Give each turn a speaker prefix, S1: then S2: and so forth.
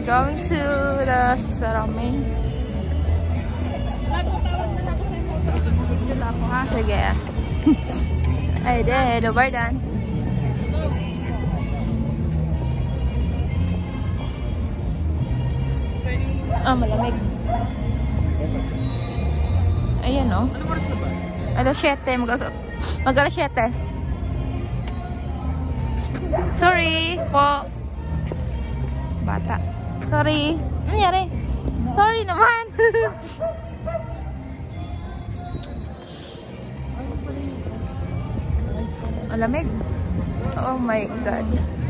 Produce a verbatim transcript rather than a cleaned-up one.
S1: We're going to the Sarame. Sige. Ay, de, Dobardan. Ah, malamig. Ayan, no? Alas siyete. Mag-alas siyete. Sorry po. Bata. Sorry. Ano nangyari? Sorry naman. Malamig. Oh my God.